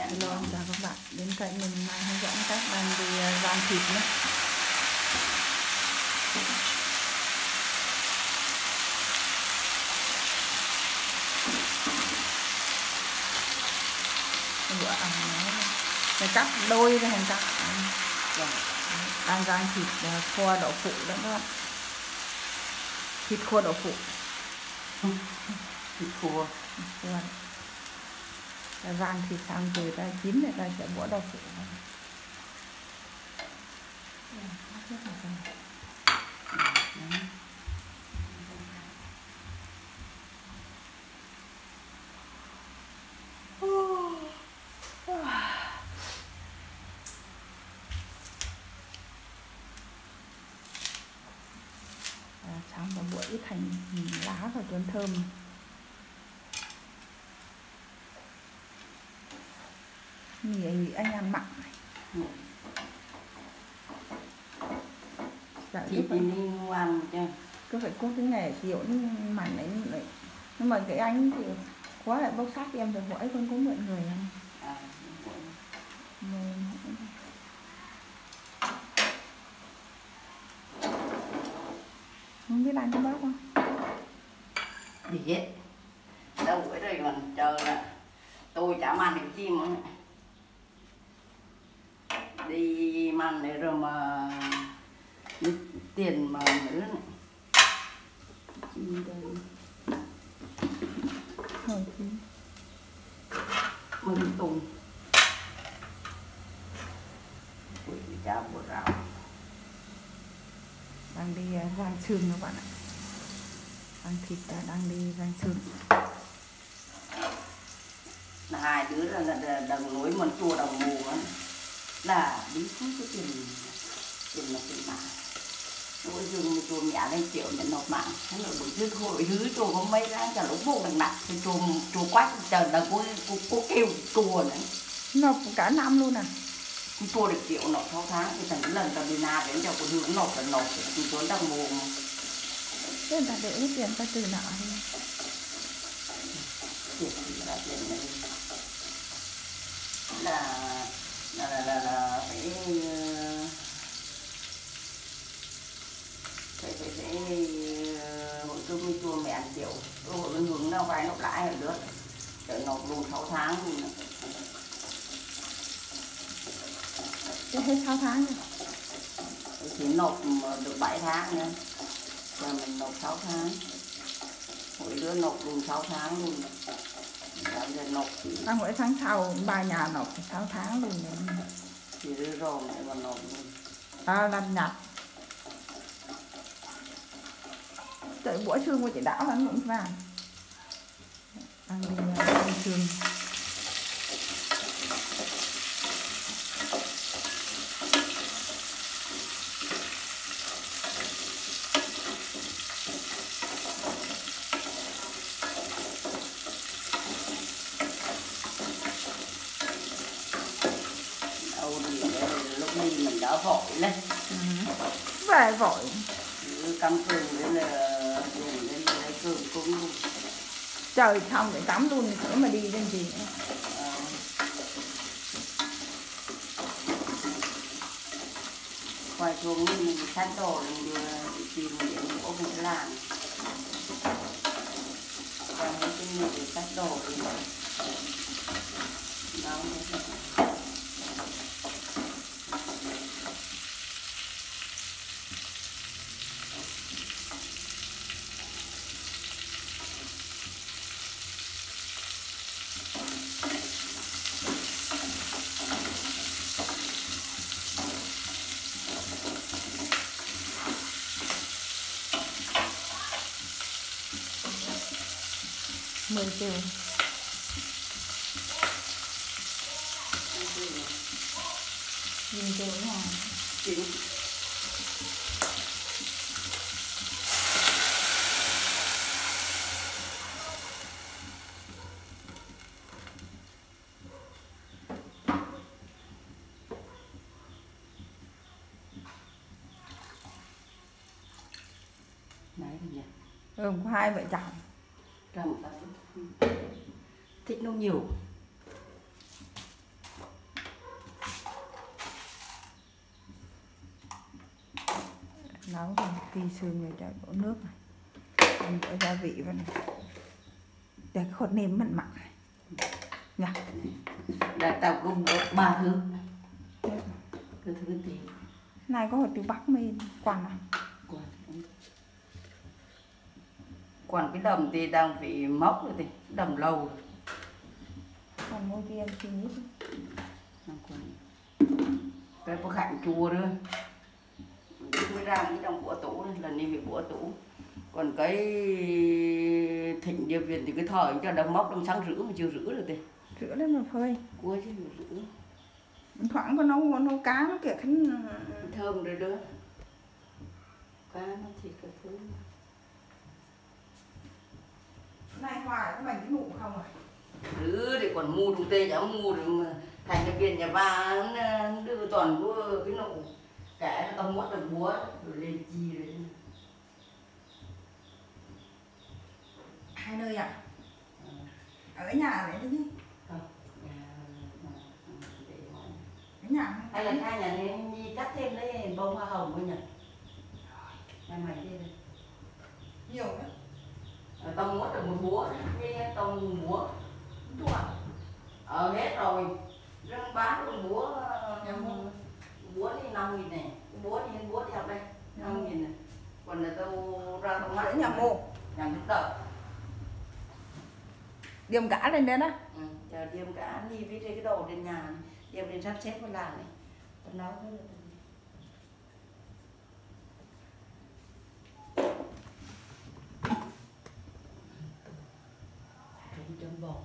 Hello, chào các bạn. Đến kênh mình nay hướng dẫn cách đang đi rang thịt nhé. Bữa ăn nó phải cắt đôi ra hành cắt. Đang rang thịt kho đậu phụ đó các bạn. Thịt kho đậu phụ. Thịt khô. Rang thịt xong rồi ta chín rồi ta sẽ bỏ đậu phụ vào. Xong và bỏ ít hành lá vào cho thơm. Nghĩ anh ăn mặn này. Thịt thì nên ăn chứ. Cứ phải có cái nghề kiểu mặn đấy. Nhưng mà cái anh thì quá lại bốc sát em rồi mỗi con có mọi người ăn. Không biết ăn cái bác không? Đi hết. Đâu bữa rồi còn chờ là tôi chả ăn được chim nữa. Đi ăn để rồi mà tiền mà nữa này. Chim đây. Rồi chim. Mừng tùng. Ui chả bột rau. Đang đi rang xương các bạn ạ. Rang thịt đang đi rang xương. Hai đứa là đồng nối món chua đồng mù á. Là bí không có tiền là tiền mạng. Mỗi dừng chùa mẹ lên triệu nhận nộp mạng. Thế là buổi trước hội hứ chùa có mấy ra cả lúc vô đằng nặng. Thì chùa quách chờ là cô kêu chùa nữa. Nộp cả năm luôn à? Chùa được triệu nộp 6 tháng. Thì thành lần tao đi na đến cho cô hướng nộp là nộp. Thì trốn đồng mù mà. Thế người ta để cái tiền ta từ nợ đi. Tiền thì là tiền này. Là phải hội cơm với chùa mẹ ăn triệu. Hội bên hướng nào vay nộp lãi rồi được. Để nộp luôn 6 tháng luôn. Thế hết 6 tháng rồi. Thì nộp được 7 tháng nữa. Và mình nộp 6 tháng. Mỗi đứa nộp luôn 6 tháng luôn. Giờ nộp thì... Mỗi tháng sau ba nhà nộp 6 tháng luôn rồi. Thì đứa rồi lại còn nộp luôn. Làm nhặt. Trời buổi xương của chị Đảo là nó cũng vàng. Đang đi ăn xương. Lúc đi mình đã vội lên. Về vội. Cắm cơm đấy là dùng lên lấy cơm cũng luôn. Trời xong để cắm luôn nữa mà đi lên gì nữa. Quay xuống mình sát đồ mình đưa tìm những ốp mình làm. Và mấy cái người sát đồ thì nó Mười triệu. Nhìn triệu nữa hả? chính. Đấy thì nhỉ. Có hai vợ chồng. Thích nó nhiều. nấu thì tì xương rồi cho đổ nước này, mình đổ gia vị vào này để cái khột nêm mặn mặn này nha. Đã tao cũng có 3 thứ cái thứ gì này có hột từ Bắc mình quản à? Còn cái đầm thì đang bị mốc rồi thì đầm lâu rồi. Còn mua viên thì ít cái có khạnh chua nữa mới ra cái trong bữa tủ là nên bị bữa tủ. Còn cái thịnh điệp viện thì cái thời cho đâm móc đâm sáng rưỡi mà chưa rưỡi rồi thì rửa lên mà phơi cua chứ rưỡi thoảng có nấu cá nó kiểu khánh thơm rồi đó, cá nó thịt cái thứ này hoài có mảnh cái mụn không à? thì còn mua đồng tê chẳng mua được mà thành cái viện nhà ba nó đưa toàn mua cái nụ cả tao mất được búa rồi lên chi rồi. Hai nơi à? Ở nhà đấy chứ? Không, ở nhà hay là hai nhà nên đi cắt thêm lấy bông hoa hồng với nhỉ? Mày mày đi đây. nhiều đó. Tao muốn được một búa với tao búa. Hết rồi. Răng bán được búa búa đi 5.000 này, búa đi học đây 5.000 này. Còn là tao ra tao ở nhà mồ. Nhà giúp đỡ. Điềm cả lên đấy đó. Chờ điềm cả đi với cái đồ trên nhà này. Điềm lên sắp xếp vào làm này. Tao nấu cái được. Chấm bò.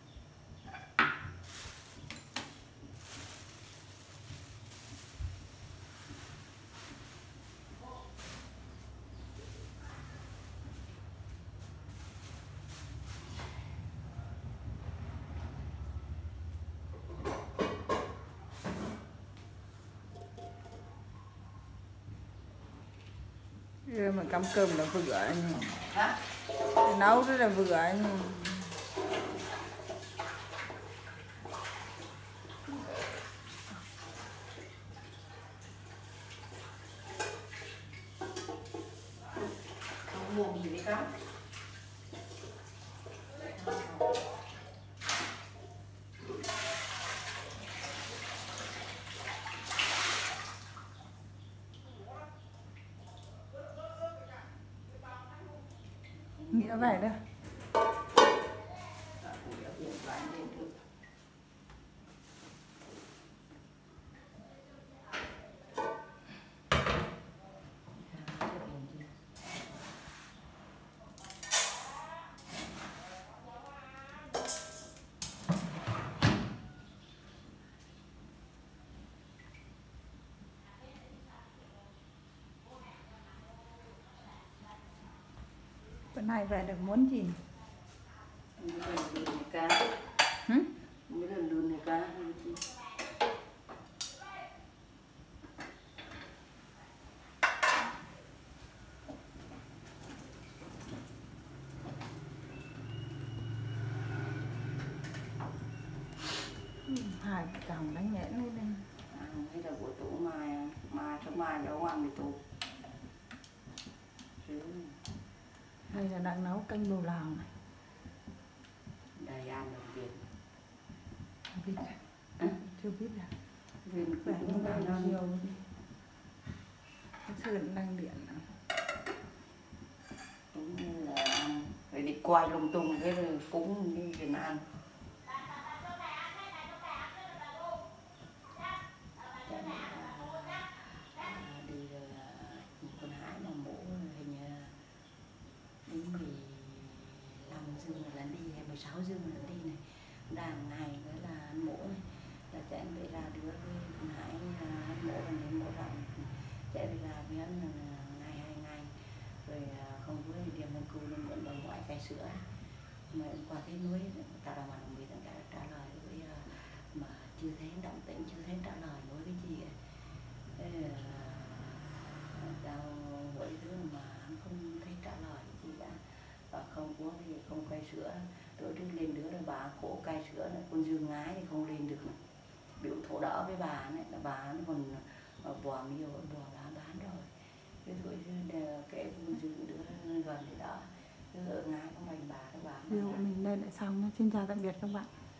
Rồi mà cắm cơm là vừa anh. Hả? Nấu rất là vừa anh. Mua gì đấy cắm. Nghĩa vậy đó. Bữa nay về được món gì? Cá. Mấy lần lươn này cá. Hai chồng đánh nhẽn lên đây. Hay là buổi tủ mai cho mai nấu ăn thì tủ. Đây là đang nấu canh bầu lào này. Đây ăn đồng tiền. Biết chưa biết là Vì vẻ như là nó nhiều đi. Cái sườn đang điện à. Cũng như là phải đi quay lung tung cái rồi cúng như Việt Nam. Đi con Hải mà mổ hình như đến 15 dương là đi hay 16 dương là đi này. Đàn ngày nữa là ăn mổ này. Là chạy về ra đứa với con Hải ăn mổ và đến mổ rộng. Chạy về ra với hắn ngày 2 ngày. Rồi không với điểm mình cưu lên mượn đồng ngoại cái sữa. Mà qua cái núi ta đồng bằng bị tất cả trả lời với mà chưa thấy động tĩnh, chưa thấy trả lời với cái gì ấy. Thế tao hỏi thứ mà không thấy trả lời gì cả. Và không có gì, không cai sữa. Tối trước lên đứa là bà khổ cai sữa này, con Dương ngái thì không lên được này. Biểu thổ đỡ với bà này, là bà nó còn bò miêu, bò bán rồi. cái thôi kệ mình dừng đứa gần thì đó cứ ở ngay có mình bà nó bán Video của mình đây lại xong nhé. Xin chào tạm biệt các bạn.